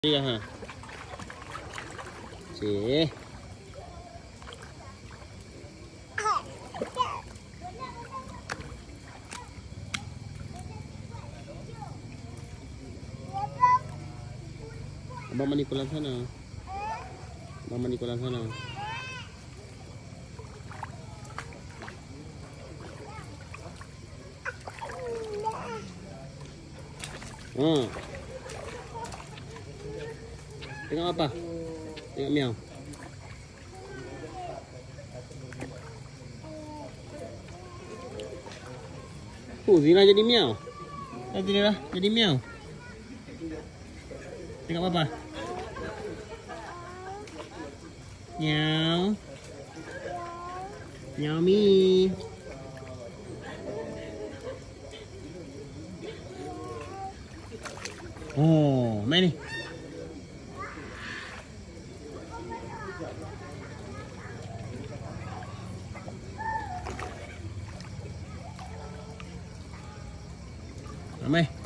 Iya ha. Si. Abang mandi kolam sana. Abang mandi kolam sana. Tengok apa? Tengok miau. Zina jadi miau. Zina jadi miau. Tengok apa? Miau. Miau mi. Oh, main ni. Ramai.